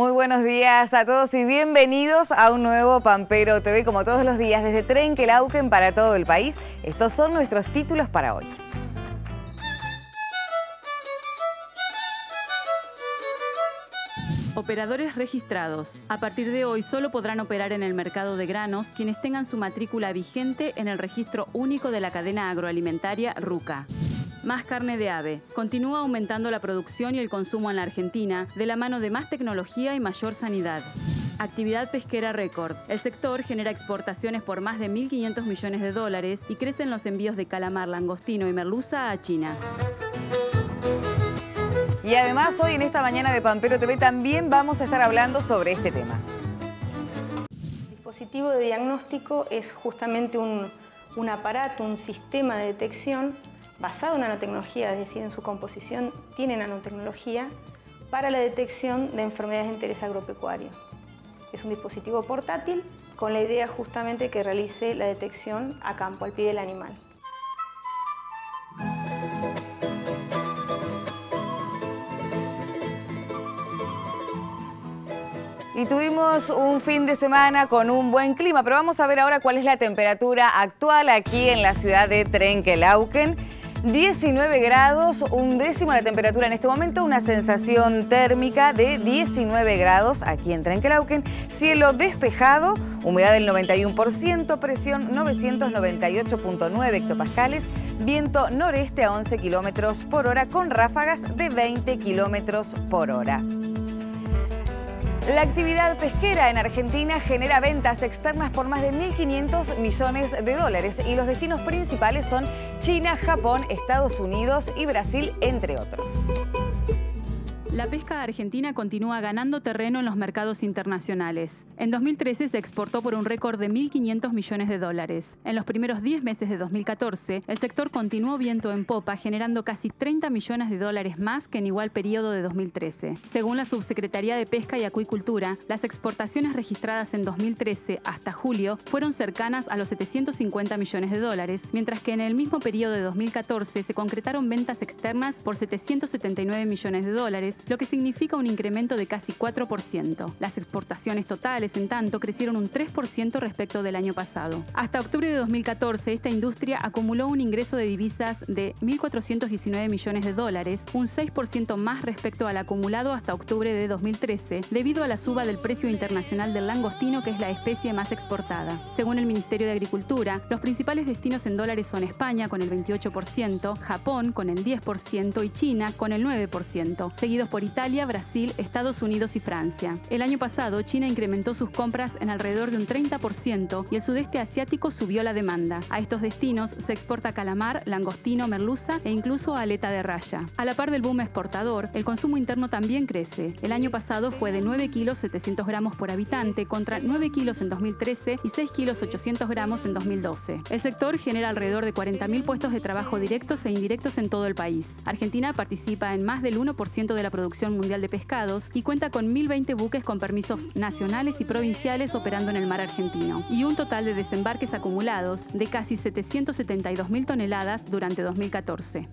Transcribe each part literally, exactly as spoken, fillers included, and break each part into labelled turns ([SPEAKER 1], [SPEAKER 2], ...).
[SPEAKER 1] Muy buenos días a todos y bienvenidos a un nuevo Pampero T V, como todos los días, desde Trenquelauquen para todo el país. Estos son nuestros títulos para hoy.
[SPEAKER 2] Operadores registrados. A partir de hoy solo podrán operar en el mercado de granos quienes tengan su matrícula vigente en el Registro Único de la Cadena Agroalimentaria RUCA. Más carne de ave. Continúa aumentando la producción y el consumo en la Argentina de la mano de más tecnología y mayor sanidad. Actividad pesquera récord. El sector genera exportaciones por más de mil quinientos millones de dólares y crecen los envíos de calamar, langostino y merluza a China.
[SPEAKER 1] Y además hoy en esta mañana de Pampero T V también vamos a estar hablando sobre este tema.
[SPEAKER 3] El dispositivo de diagnóstico es justamente un, un aparato, un sistema de detección basado en nanotecnología, es decir, en su composición tiene nanotecnología para la detección de enfermedades de interés agropecuario. Es un dispositivo portátil con la idea justamente que realice la detección a campo, al pie del animal.
[SPEAKER 1] Y tuvimos un fin de semana con un buen clima, pero vamos a ver ahora cuál es la temperatura actual aquí en la ciudad de Trenquelauquen. diecinueve grados, un décimo la temperatura en este momento, una sensación térmica de diecinueve grados aquí en Trenquelauquen, cielo despejado, humedad del noventa y uno por ciento, presión novecientos noventa y ocho punto nueve hectopascales, viento noreste a once kilómetros por hora con ráfagas de veinte kilómetros por hora. La actividad pesquera en Argentina genera ventas externas por más de mil quinientos millones de dólares y los destinos principales son China, Japón, Estados Unidos y Brasil, entre otros.
[SPEAKER 2] La pesca argentina continúa ganando terreno en los mercados internacionales. En dos mil trece se exportó por un récord de mil quinientos millones de dólares. En los primeros diez meses de dos mil catorce, el sector continuó viento en popa, generando casi treinta millones de dólares más que en igual periodo de dos mil trece. Según la Subsecretaría de Pesca y Acuicultura, las exportaciones registradas en dos mil trece hasta julio fueron cercanas a los setecientos cincuenta millones de dólares, mientras que en el mismo periodo de dos mil catorce se concretaron ventas externas por setecientos setenta y nueve millones de dólares, lo que significa un incremento de casi cuatro por ciento. Las exportaciones totales, en tanto, crecieron un tres por ciento respecto del año pasado. Hasta octubre de dos mil catorce, esta industria acumuló un ingreso de divisas de mil cuatrocientos diecinueve millones de dólares, un seis por ciento más respecto al acumulado hasta octubre de dos mil trece, debido a la suba del precio internacional del langostino, que es la especie más exportada. Según el Ministerio de Agricultura, los principales destinos en dólares son España con el veintiocho por ciento, Japón con el diez por ciento y China con el nueve por ciento, seguidos por por Italia, Brasil, Estados Unidos y Francia. El año pasado, China incrementó sus compras en alrededor de un treinta por ciento y el sudeste asiático subió la demanda. A estos destinos se exporta calamar, langostino, merluza e incluso aleta de raya. A la par del boom exportador, el consumo interno también crece. El año pasado fue de nueve kilos setecientos gramos por habitante contra nueve kilos en dos mil trece y seis kilos ochocientos gramos en dos mil doce. El sector genera alrededor de cuarenta mil puestos de trabajo directos e indirectos en todo el país. Argentina participa en más del uno por ciento de la producción mundial de pescados y cuenta con mil veinte buques con permisos nacionales y provinciales operando en el mar argentino y un total de desembarques acumulados de casi setecientos setenta y dos mil toneladas durante dos mil catorce.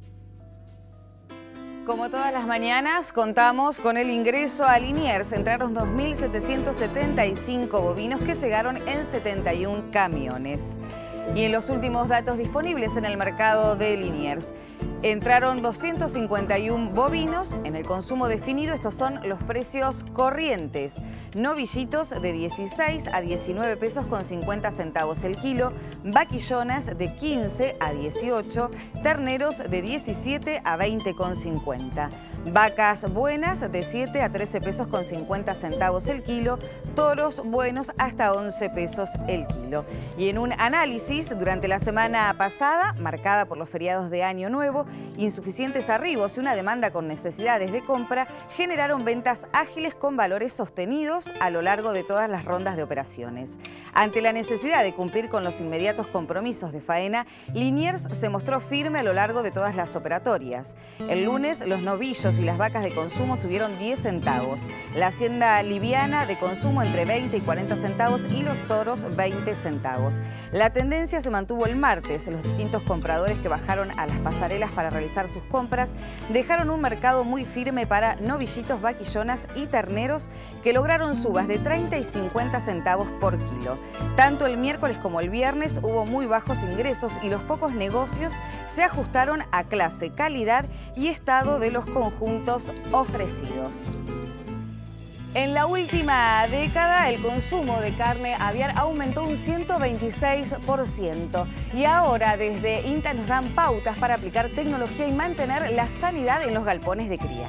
[SPEAKER 1] Como todas las mañanas, contamos con el ingreso a Liniers. Entraron dos mil setecientos setenta y cinco bovinos que llegaron en setenta y uno camiones. Y en los últimos datos disponibles en el mercado de Liniers, entraron doscientos cincuenta y uno bovinos en el consumo definido. Estos son los precios corrientes. Novillitos de dieciséis a diecinueve pesos con cincuenta centavos el kilo. Vaquillonas de quince a dieciocho. Terneros de diecisiete a veinte con cincuenta. Vacas buenas de siete a trece pesos con cincuenta centavos el kilo. Toros buenos hasta once pesos el kilo. Y en un análisis durante la semana pasada, marcada por los feriados de Año Nuevo, insuficientes arribos y una demanda con necesidades de compra generaron ventas ágiles con valores sostenidos a lo largo de todas las rondas de operaciones. Ante la necesidad de cumplir con los inmediatos compromisos de faena, Liniers se mostró firme a lo largo de todas las operatorias. El lunes, los novillos y las vacas de consumo subieron diez centavos. La hacienda liviana de consumo entre veinte y cuarenta centavos y los toros veinte centavos. La tendencia se mantuvo el martes. Los distintos compradores que bajaron a las pasarelas para para realizar sus compras, dejaron un mercado muy firme para novillitos, vaquillonas y terneros que lograron subas de treinta y cincuenta centavos por kilo. Tanto el miércoles como el viernes hubo muy bajos ingresos y los pocos negocios se ajustaron a clase, calidad y estado de los conjuntos ofrecidos. En la última década, el consumo de carne aviar aumentó un ciento veintiséis por ciento y ahora desde INTA nos dan pautas para aplicar tecnología y mantener la sanidad en los galpones de cría.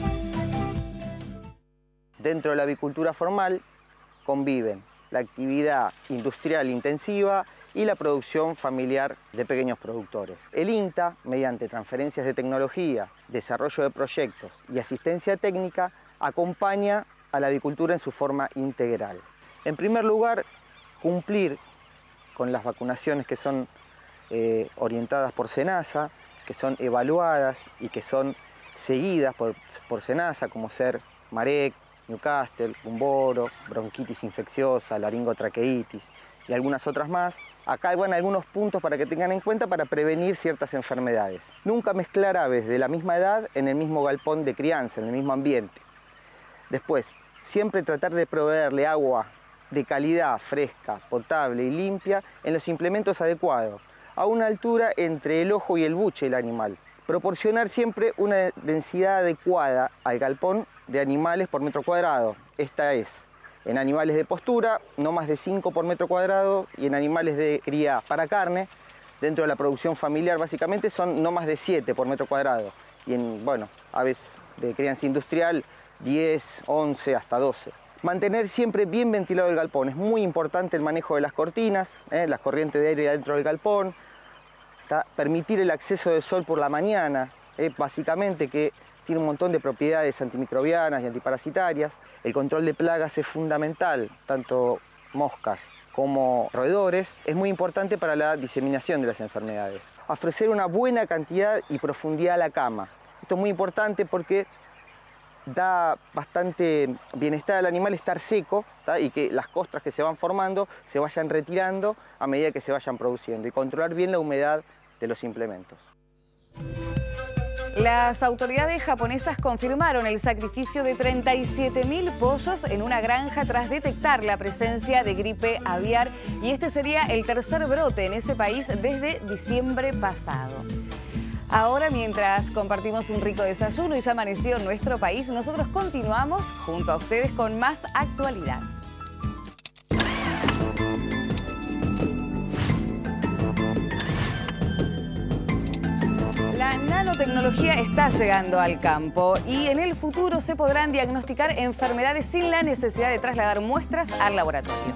[SPEAKER 4] Dentro de la avicultura formal conviven la actividad industrial intensiva y la producción familiar de pequeños productores. El INTA, mediante transferencias de tecnología, desarrollo de proyectos y asistencia técnica, acompaña a la avicultura en su forma integral. En primer lugar, cumplir con las vacunaciones que son eh, orientadas por SENASA, que son evaluadas y que son seguidas por, por SENASA, como ser Marek, Newcastle, Gumboro, bronquitis infecciosa, laringotraqueitis y algunas otras más. Acá van algunos puntos para que tengan en cuenta para prevenir ciertas enfermedades. Nunca mezclar aves de la misma edad en el mismo galpón de crianza, en el mismo ambiente. Después, siempre tratar de proveerle agua de calidad, fresca, potable y limpia en los implementos adecuados, a una altura entre el ojo y el buche del animal. Proporcionar siempre una densidad adecuada al galpón de animales por metro cuadrado. Esta es, en animales de postura, no más de cinco por metro cuadrado, y en animales de cría para carne, dentro de la producción familiar básicamente, son no más de siete por metro cuadrado. Y en, bueno, aves de crianza industrial, diez, once, hasta doce. Mantener siempre bien ventilado el galpón. Es muy importante el manejo de las cortinas, ¿eh? las corrientes de aire dentro del galpón. Permitir el acceso de sol por la mañana, ¿eh? básicamente, que tiene un montón de propiedades antimicrobianas y antiparasitarias. El control de plagas es fundamental, tanto moscas como roedores. Es muy importante para la diseminación de las enfermedades. Ofrecer una buena cantidad y profundidad a la cama. Esto es muy importante porque da bastante bienestar al animal estar seco, ¿tá? Y que las costras que se van formando se vayan retirando a medida que se vayan produciendo, y controlar bien la humedad de los implementos.
[SPEAKER 1] Las autoridades japonesas confirmaron el sacrificio de treinta y siete mil pollos en una granja tras detectar la presencia de gripe aviar, y este sería el tercer brote en ese país desde diciembre pasado. Ahora, mientras compartimos un rico desayuno y ya amaneció en nuestro país, nosotros continuamos junto a ustedes con más actualidad. La nanotecnología está llegando al campo y en el futuro se podrán diagnosticar enfermedades sin la necesidad de trasladar muestras al laboratorio.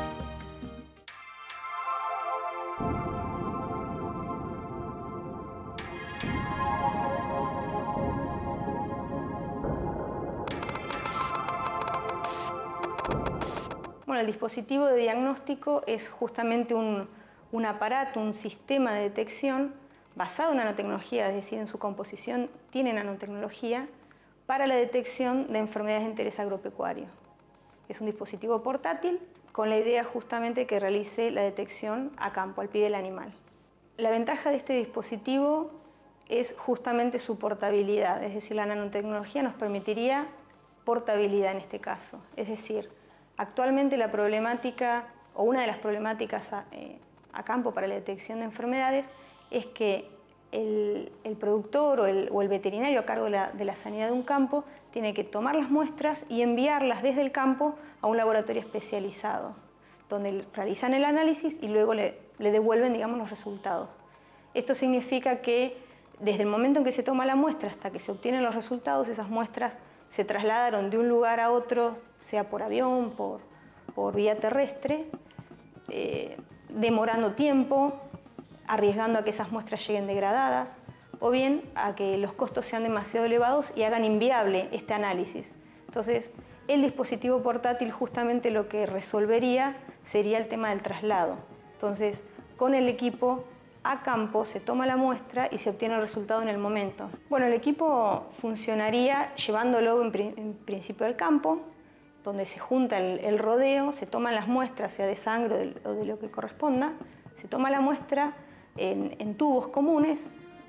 [SPEAKER 3] Bueno, el dispositivo de diagnóstico es justamente un, un aparato, un sistema de detección basado en nanotecnología, es decir, en su composición tiene nanotecnología, para la detección de enfermedades de interés agropecuario. Es un dispositivo portátil con la idea justamente que realice la detección a campo, al pie del animal. La ventaja de este dispositivo es justamente su portabilidad, es decir, la nanotecnología nos permitiría portabilidad en este caso, es decir, actualmente la problemática, o una de las problemáticas a, eh, a campo para la detección de enfermedades, es que el, el productor o el, o el veterinario a cargo de la, de la sanidad de un campo tiene que tomar las muestras y enviarlas desde el campo a un laboratorio especializado, donde realizan el análisis y luego le, le devuelven, digamos, los resultados. Esto significa que desde el momento en que se toma la muestra hasta que se obtienen los resultados, esas muestras se trasladaron de un lugar a otro, sea por avión, por, por vía terrestre, eh, demorando tiempo, arriesgando a que esas muestras lleguen degradadas, o bien a que los costos sean demasiado elevados y hagan inviable este análisis. Entonces, el dispositivo portátil justamente lo que resolvería sería el tema del traslado. Entonces, con el equipo a campo se toma la muestra y se obtiene el resultado en el momento. Bueno, el equipo funcionaría llevándolo en, pri en principio al campo, donde se junta el, el rodeo, se toman las muestras, sea de sangre o de, o de lo que corresponda, se toma la muestra en, en tubos comunes,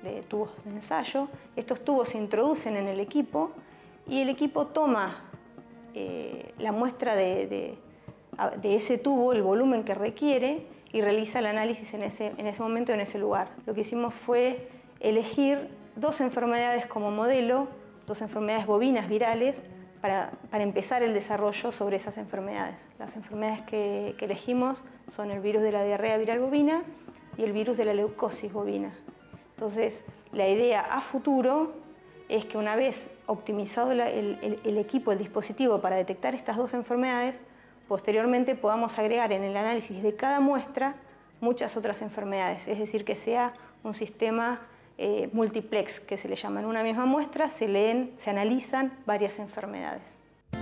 [SPEAKER 3] de tubos de ensayo. Estos tubos se introducen en el equipo y el equipo toma eh, la muestra de, de, de ese tubo, el volumen que requiere, y realiza el análisis en ese, en ese momento, en ese lugar. Lo que hicimos fue elegir dos enfermedades como modelo, dos enfermedades bovinas virales, para, para empezar el desarrollo sobre esas enfermedades. Las enfermedades que, que elegimos son el virus de la diarrea viral bovina y el virus de la leucosis bovina. Entonces, la idea a futuro es que una vez optimizado la, el, el, el equipo, el dispositivo para detectar estas dos enfermedades, posteriormente podamos agregar en el análisis de cada muestra muchas otras enfermedades, es decir, que sea un sistema eh, multiplex, que se le llama. En una misma muestra se leen, se analizan varias enfermedades.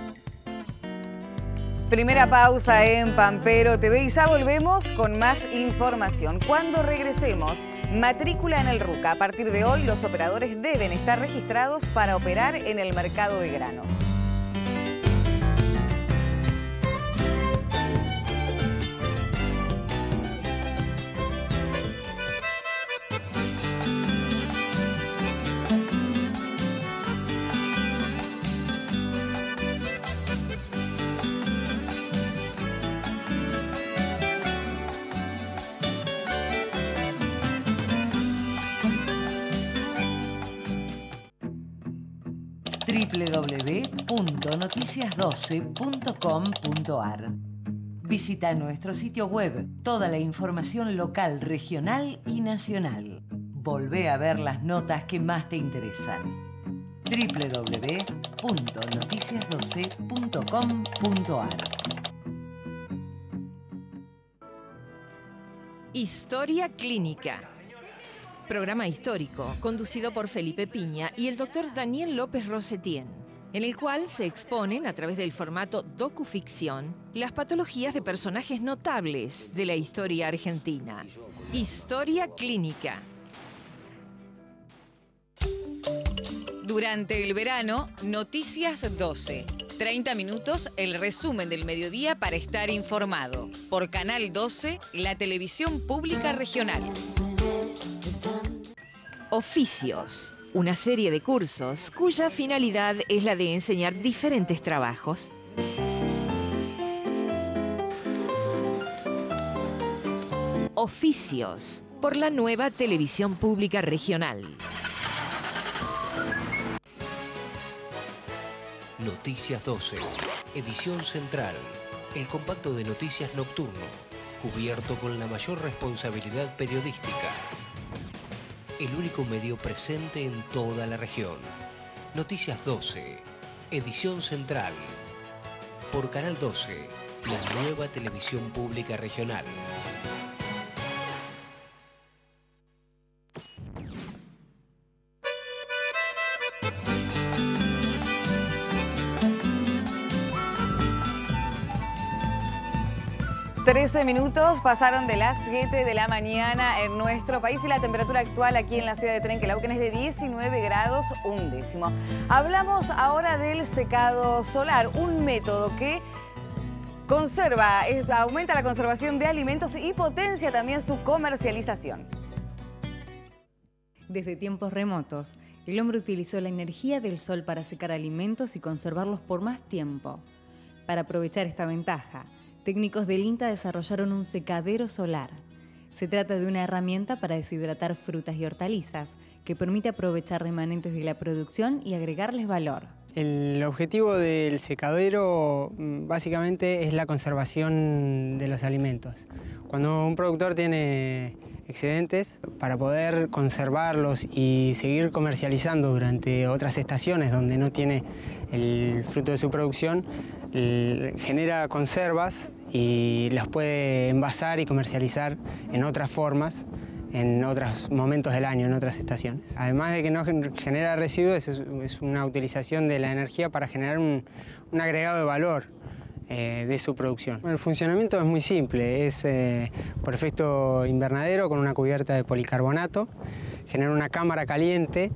[SPEAKER 1] Primera pausa en Pampero T V y ya volvemos con más información. Cuando regresemos, matrícula en el RUCA. A partir de hoy, los operadores deben estar registrados para operar en el mercado de granos.
[SPEAKER 5] doble u doble u doble u punto noticias doce punto com punto a r. Visita nuestro sitio web, toda la información local, regional y nacional. Volvé a ver las notas que más te interesan. doble u doble u doble u punto noticias doce punto com punto a r.
[SPEAKER 6] Historia Clínica. Programa histórico conducido por Felipe Piña y el doctor Daniel López Rosetien, en el cual se exponen a través del formato docuficción las patologías de personajes notables de la historia argentina. Historia Clínica.
[SPEAKER 7] Durante el verano, Noticias doce. treinta minutos, el resumen del mediodía para estar informado. Por Canal doce, la televisión pública regional.
[SPEAKER 6] Oficios, una serie de cursos cuya finalidad es la de enseñar diferentes trabajos. Oficios, por la nueva televisión pública regional.
[SPEAKER 8] Noticias doce, edición central, el compacto de noticias nocturno, cubierto con la mayor responsabilidad periodística. El único medio presente en toda la región. Noticias doce, edición central. Por Canal doce, la nueva televisión pública regional.
[SPEAKER 1] trece minutos pasaron de las siete de la mañana en nuestro país y la temperatura actual aquí en la ciudad de Trenquelauquen es de diecinueve grados un décimo. Hablamos ahora del secado solar, un método que conserva, aumenta la conservación de alimentos y potencia también su comercialización.
[SPEAKER 9] Desde tiempos remotos, el hombre utilizó la energía del sol para secar alimentos y conservarlos por más tiempo. Para aprovechar esta ventaja, técnicos del INTA desarrollaron un secadero solar. Se trata de una herramienta para deshidratar frutas y hortalizas que permite aprovechar remanentes de la producción y agregarles valor.
[SPEAKER 10] El objetivo del secadero básicamente es la conservación de los alimentos. Cuando un productor tiene excedentes, para poder conservarlos y seguir comercializando durante otras estaciones donde no tiene el fruto de su producción, genera conservas y los puede envasar y comercializar en otras formas, en otros momentos del año, en otras estaciones. Además de que no genera residuos, es una utilización de la energía para generar un, un agregado de valor eh, de su producción. Bueno, el funcionamiento es muy simple, es eh, por efecto invernadero con una cubierta de policarbonato, genera una cámara caliente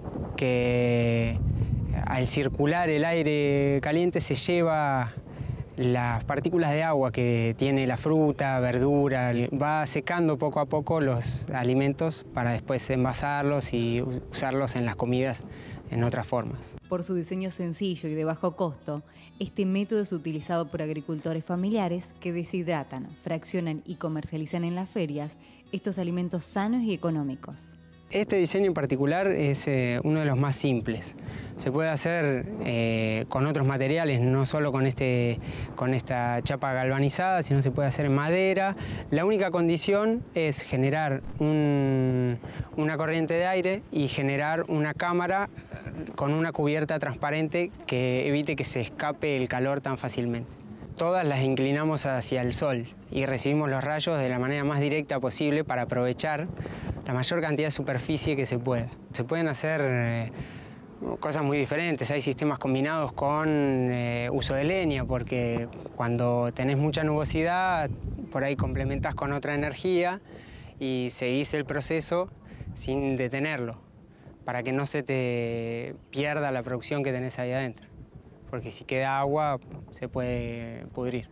[SPEAKER 10] que al circular el aire caliente se lleva las partículas de agua que tiene la fruta, verdura, va secando poco a poco los alimentos para después envasarlos y usarlos en las comidas en otras formas.
[SPEAKER 9] Por su diseño sencillo y de bajo costo, este método es utilizado por agricultores familiares que deshidratan, fraccionan y comercializan en las ferias estos alimentos sanos y económicos.
[SPEAKER 10] Este diseño en particular es eh, uno de los más simples. Se puede hacer eh, con otros materiales, no solo con, este, con esta chapa galvanizada, sino se puede hacer en madera. La única condición es generar un, una corriente de aire y generar una cámara con una cubierta transparente que evite que se escape el calor tan fácilmente. Todas las inclinamos hacia el sol y recibimos los rayos de la manera más directa posible para aprovechar la mayor cantidad de superficie que se pueda. Se pueden hacer eh, cosas muy diferentes. Hay sistemas combinados con eh, uso de leña, porque cuando tenés mucha nubosidad, por ahí complementás con otra energía y seguís el proceso sin detenerlo, para que no se te pierda la producción que tenés ahí adentro. Porque si queda agua, se puede pudrir.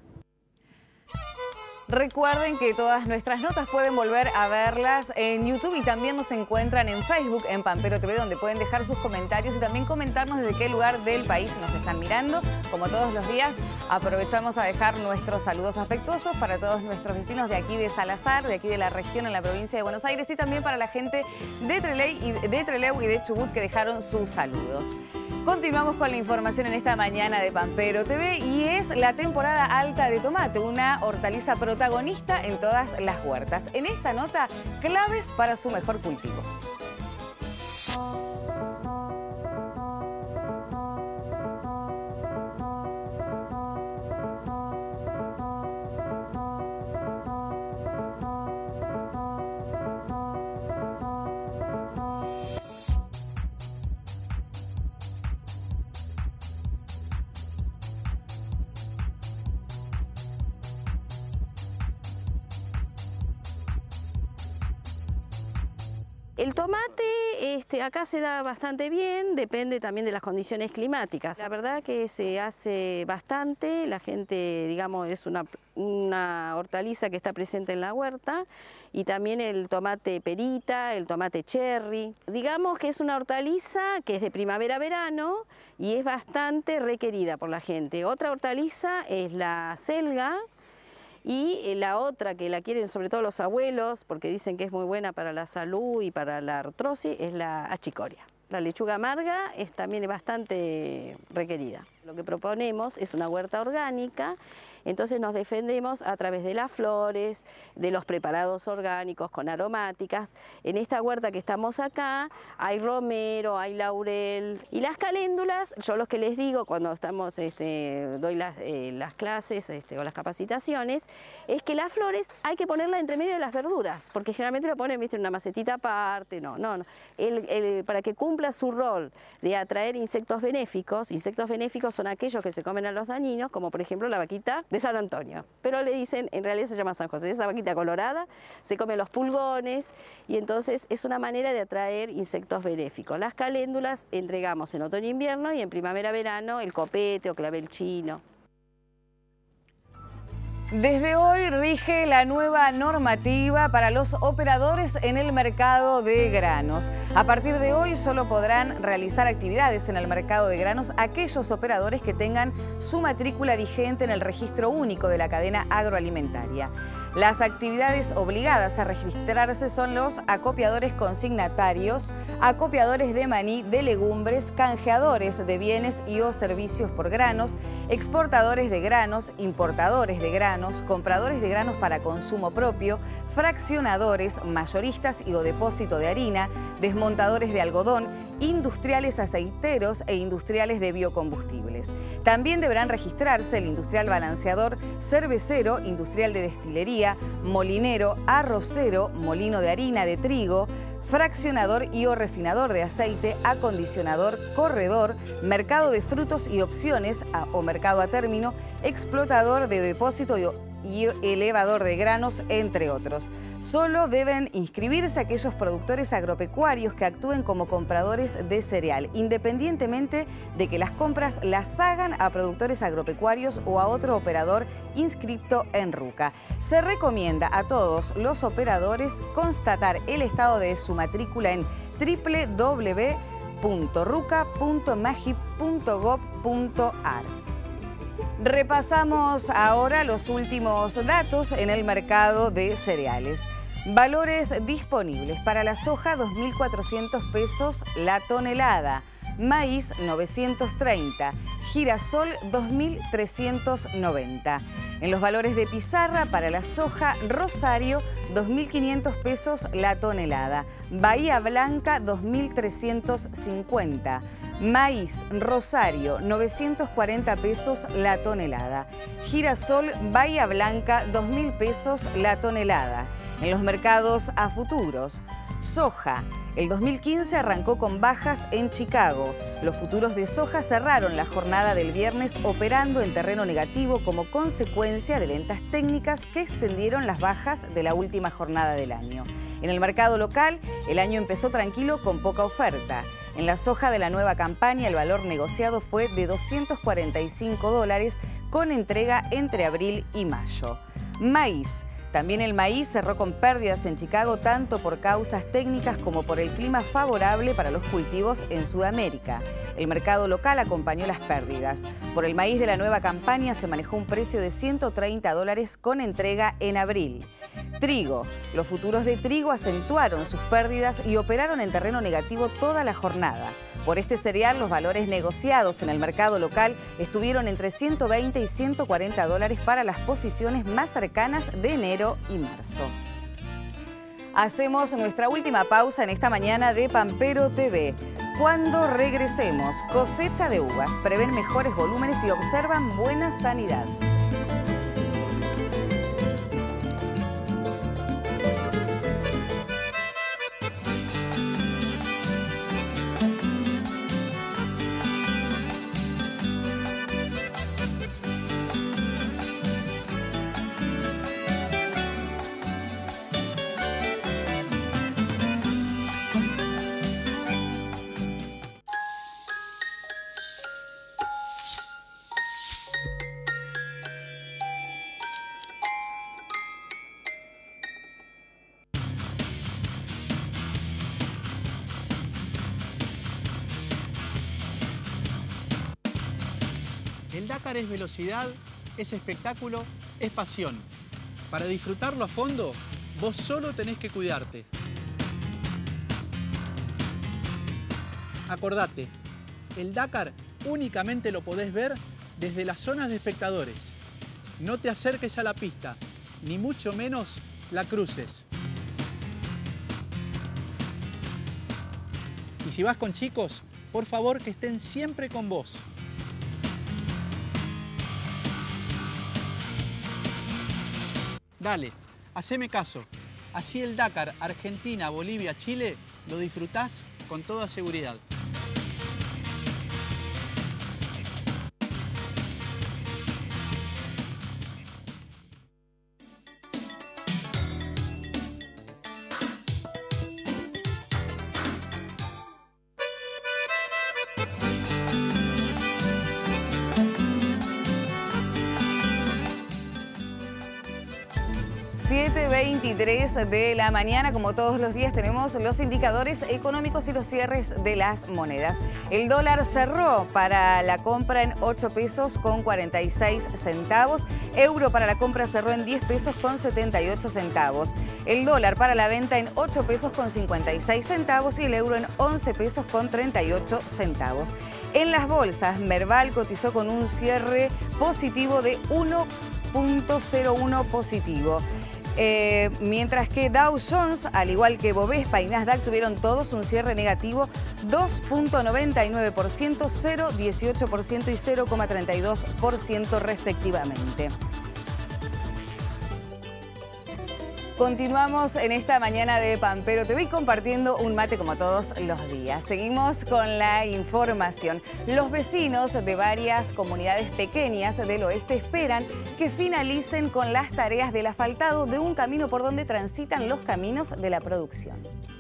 [SPEAKER 1] Recuerden que todas nuestras notas pueden volver a verlas en YouTube y también nos encuentran en Facebook, en Pampero T V, donde pueden dejar sus comentarios y también comentarnos desde qué lugar del país nos están mirando. Como todos los días, aprovechamos a dejar nuestros saludos afectuosos para todos nuestros vecinos de aquí de Salazar, de aquí de la región, en la provincia de Buenos Aires, y también para la gente de Trelew y de, Trelew y de Chubut que dejaron sus saludos. Continuamos con la información en esta mañana de Pampero T V y es la temporada alta de tomate, una hortaliza protagonista en todas las huertas. En esta nota, claves para su mejor cultivo.
[SPEAKER 11] El tomate este, acá se da bastante bien, depende también de las condiciones climáticas. La verdad que se hace bastante, la gente, digamos, es una, una hortaliza que está presente en la huerta, y también el tomate perita, el tomate cherry. Digamos que es una hortaliza que es de primavera a verano y es bastante requerida por la gente. Otra hortaliza es la selga. Y la otra que la quieren sobre todo los abuelos, porque dicen que es muy buena para la salud y para la artrosis, es la achicoria. La lechuga amarga es también bastante requerida. Lo que proponemos es una huerta orgánica, entonces nos defendemos a través de las flores, de los preparados orgánicos con aromáticas. En esta huerta que estamos acá hay romero, hay laurel y las caléndulas. Yo lo que les digo cuando estamos, este, doy las, eh, las clases este, o las capacitaciones, es que las flores hay que ponerlas entre medio de las verduras, porque generalmente lo ponen, viste, en una macetita aparte. No, no, no. El, el, para que cumpla su rol de atraer insectos benéficos, insectos benéficos son aquellos que se comen a los dañinos, como por ejemplo la vaquita de San Antonio, pero le dicen, en realidad se llama San José. Esa vaquita colorada se come los pulgones y entonces es una manera de atraer insectos benéficos. Las caléndulas entregamos en otoño e invierno y en primavera-verano el copete o clavel chino.
[SPEAKER 1] Desde hoy rige la nueva normativa para los operadores en el mercado de granos. A partir de hoy solo podrán realizar actividades en el mercado de granos aquellos operadores que tengan su matrícula vigente en el registro único de la cadena agroalimentaria. Las actividades obligadas a registrarse son los acopiadores consignatarios, acopiadores de maní, de legumbres, canjeadores de bienes y o servicios por granos, exportadores de granos, importadores de granos, compradores de granos para consumo propio, fraccionadores, mayoristas y o depósito de harina, desmontadores de algodón, industriales aceiteros e industriales de biocombustibles. También deberán registrarse el industrial balanceador, cervecero, industrial de destilería, molinero, arrocero, molino de harina de trigo, fraccionador y o refinador de aceite, acondicionador, corredor, mercado de frutos y opciones a, o mercado a término, explotador de depósito y o, y elevador de granos, entre otros. Solo deben inscribirse aquellos productores agropecuarios que actúen como compradores de cereal, independientemente de que las compras las hagan a productores agropecuarios o a otro operador inscripto en RUCA. Se recomienda a todos los operadores constatar el estado de su matrícula en doble u doble u doble u punto ruca punto magip punto gob punto ar. Repasamos ahora los últimos datos en el mercado de cereales. Valores disponibles para la soja, dos mil cuatrocientos pesos la tonelada. Maíz, novecientos treinta. Girasol, dos mil trescientos noventa. En los valores de pizarra, para la soja, Rosario, dos mil quinientos pesos la tonelada. Bahía Blanca, dos mil trescientos cincuenta. Maíz, Rosario, novecientos cuarenta pesos la tonelada. Girasol, Bahía Blanca, dos mil pesos la tonelada. En los mercados a futuros, soja. El dos mil quince arrancó con bajas en Chicago. Los futuros de soja cerraron la jornada del viernes operando en terreno negativo como consecuencia de ventas técnicas que extendieron las bajas de la última jornada del año. En el mercado local, el año empezó tranquilo con poca oferta. En la soja de la nueva campaña, el valor negociado fue de doscientos cuarenta y cinco dólares con entrega entre abril y mayo. Maíz. También el maíz cerró con pérdidas en Chicago tanto por causas técnicas como por el clima favorable para los cultivos en Sudamérica. El mercado local acompañó las pérdidas. Por el maíz de la nueva campaña se manejó un precio de ciento treinta dólares con entrega en abril. Trigo. Los futuros de trigo acentuaron sus pérdidas y operaron en terreno negativo toda la jornada. Por este cereal, los valores negociados en el mercado local estuvieron entre ciento veinte y ciento cuarenta dólares para las posiciones más cercanas de enero y marzo. Hacemos nuestra última pausa en esta mañana de Pampero T V. Cuando regresemos, cosecha de uvas, prevén mejores volúmenes y observan buena sanidad.
[SPEAKER 12] El Dakar es velocidad, es espectáculo, es pasión. Para disfrutarlo a fondo, vos solo tenés que cuidarte. Acordate, el Dakar únicamente lo podés ver desde las zonas de espectadores. No te acerques a la pista, ni mucho menos la cruces. Y si vas con chicos, por favor que estén siempre con vos. Dale, haceme caso. Así el Dakar, Argentina, Bolivia, Chile, lo disfrutás con toda seguridad.
[SPEAKER 1] siete veintitrés de la mañana, como todos los días, tenemos los indicadores económicos y los cierres de las monedas. El dólar cerró para la compra en ocho pesos con cuarenta y seis centavos. Euro para la compra cerró en diez pesos con setenta y ocho centavos. El dólar para la venta en ocho pesos con cincuenta y seis centavos y el euro en once pesos con treinta y ocho centavos. En las bolsas, Merval cotizó con un cierre positivo de uno punto cero uno positivo. Eh, mientras que Dow Jones, al igual que Bovespa y Nasdaq, tuvieron todos un cierre negativo dos punto noventa y nueve por ciento, cero punto dieciocho por ciento y cero coma treinta y dos por ciento respectivamente. Continuamos en esta mañana de Pampero T V compartiendo un mate como todos los días. Seguimos con la información. Los vecinos de varias comunidades pequeñas del oeste esperan que finalicen con las tareas del asfaltado de un camino por donde transitan los caminos de la producción.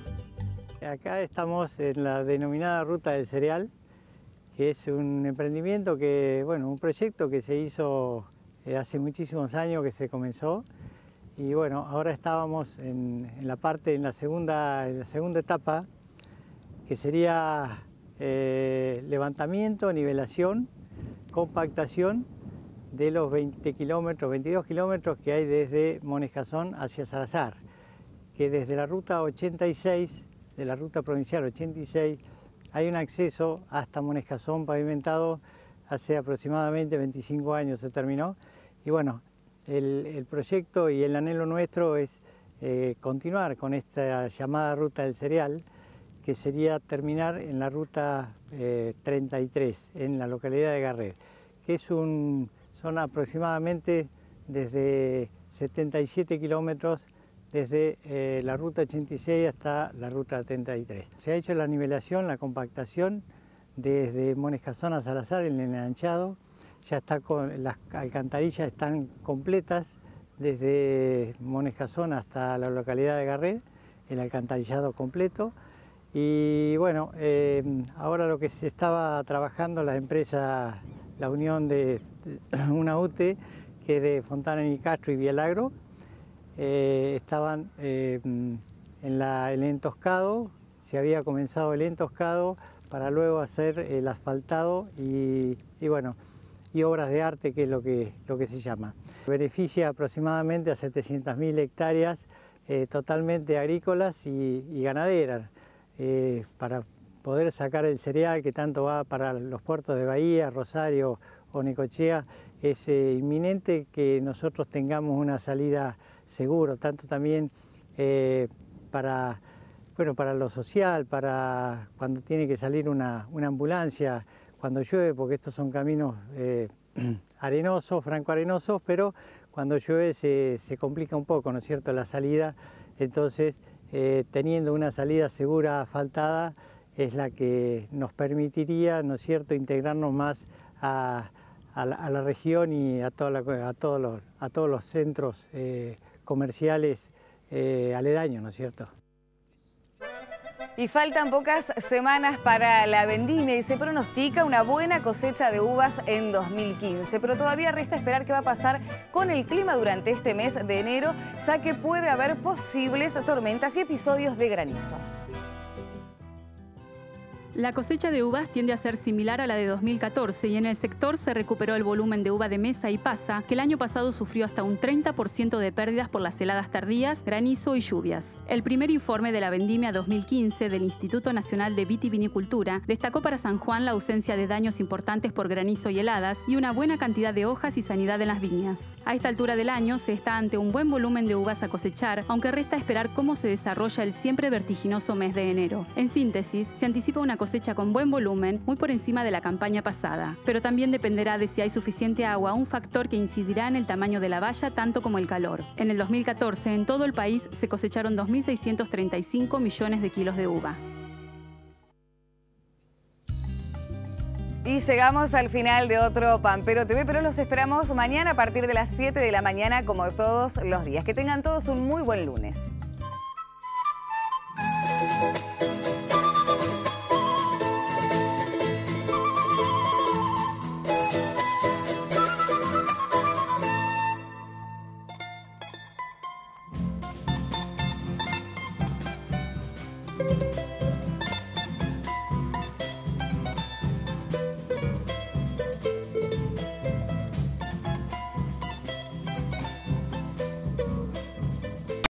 [SPEAKER 13] Acá estamos en la denominada Ruta del Cereal, que es un emprendimiento que, bueno, un proyecto que se hizo hace muchísimos años que se comenzó. Y bueno, ahora estábamos en, en la parte, en la segunda, en la segunda etapa, que sería eh, levantamiento, nivelación, compactación de los veinte kilómetros, veintidós kilómetros que hay desde Monescazón hacia Salazar, que desde la ruta ochenta y seis, de la ruta provincial ochenta y seis, hay un acceso hasta Monescazón pavimentado hace aproximadamente veinticinco años se terminó. Y bueno, El, el proyecto y el anhelo nuestro es eh, continuar con esta llamada Ruta del Cereal, que sería terminar en la ruta eh, treinta y tres, en la localidad de Garret, que es un, son aproximadamente desde setenta y siete kilómetros desde eh, la ruta ochenta y seis hasta la ruta treinta y tres. Se ha hecho la nivelación, la compactación desde Monescazón a Salazar, en el enanchado. Ya está con, las alcantarillas están completas desde Monescazón hasta la localidad de Garret, el alcantarillado completo. Y bueno, eh, ahora lo que se estaba trabajando la empresa, la unión de, de una U T E, que es de Fontana Nicastro y Vialagro, eh, estaban eh, en la, el entoscado, se había comenzado el entoscado para luego hacer el asfaltado y, y bueno, y obras de arte, que es lo que, lo que se llama. Beneficia aproximadamente a setecientas mil hectáreas eh, totalmente agrícolas y, y ganaderas, eh, para poder sacar el cereal que tanto va para los puertos de Bahía, Rosario o Necochea. Es eh, inminente que nosotros tengamos una salida segura, tanto también eh, para, bueno, para lo social, para cuando tiene que salir una, una ambulancia, cuando llueve, porque estos son caminos eh, arenosos, franco-arenosos, pero cuando llueve se, se complica un poco, ¿no es cierto?, la salida. Entonces, eh, teniendo una salida segura asfaltada, es la que nos permitiría, ¿no es cierto?, integrarnos más a, a, la, a la región y a, toda la, a, todos, los, a todos los centros eh, comerciales eh, aledaños, ¿no es cierto?
[SPEAKER 1] Y faltan pocas semanas para la vendimia y se pronostica una buena cosecha de uvas en dos mil quince. Pero todavía resta esperar qué va a pasar con el clima durante este mes de enero, ya que puede haber posibles tormentas y episodios de granizo.
[SPEAKER 2] La cosecha de uvas tiende a ser similar a la de dos mil catorce y en el sector se recuperó el volumen de uva de mesa y pasa, que el año pasado sufrió hasta un treinta por ciento de pérdidas por las heladas tardías, granizo y lluvias. El primer informe de la vendimia dos mil quince del Instituto Nacional de Vitivinicultura destacó para San Juan la ausencia de daños importantes por granizo y heladas y una buena cantidad de hojas y sanidad en las viñas. A esta altura del año se está ante un buen volumen de uvas a cosechar, aunque resta esperar cómo se desarrolla el siempre vertiginoso mes de enero. En síntesis, se anticipa una cosecha con buen volumen, muy por encima de la campaña pasada, pero también dependerá de si hay suficiente agua, un factor que incidirá en el tamaño de la valla tanto como el calor. En el dos mil catorce, en todo el país se cosecharon dos mil seiscientos treinta y cinco millones de kilos de uva.
[SPEAKER 1] Y llegamos al final de otro Pampero T V, pero los esperamos mañana a partir de las siete de la mañana como todos los días. Que tengan todos un muy buen lunes.